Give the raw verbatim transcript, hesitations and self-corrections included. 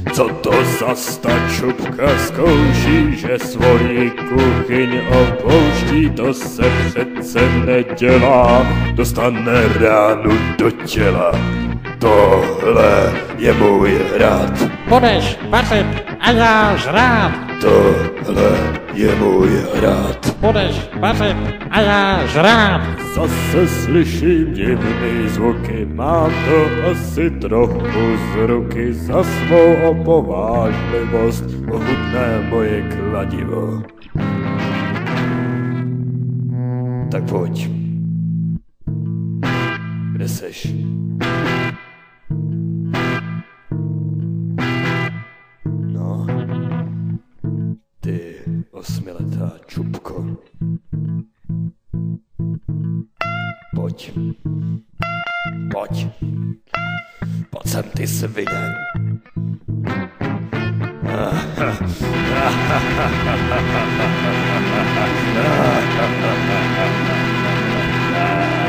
Co to zas ta čupka zkouší, že svoji kuchyň opouští, to se přece nedělá, dostane ránu do těla. Tohle je můj hrad. Budeš vařit a já žrát. Tohle je můj hrad. Budeš vařit a já žrát. Zase slyším divný zvuky, mám to asi trochu z ruky, za svou opovážlivost ochutné moje kladivo. Tak pojď. Kde seš? No, ty osmiletá čupko. Pojď. Pojď. Pojď sem, ty svině. Ah,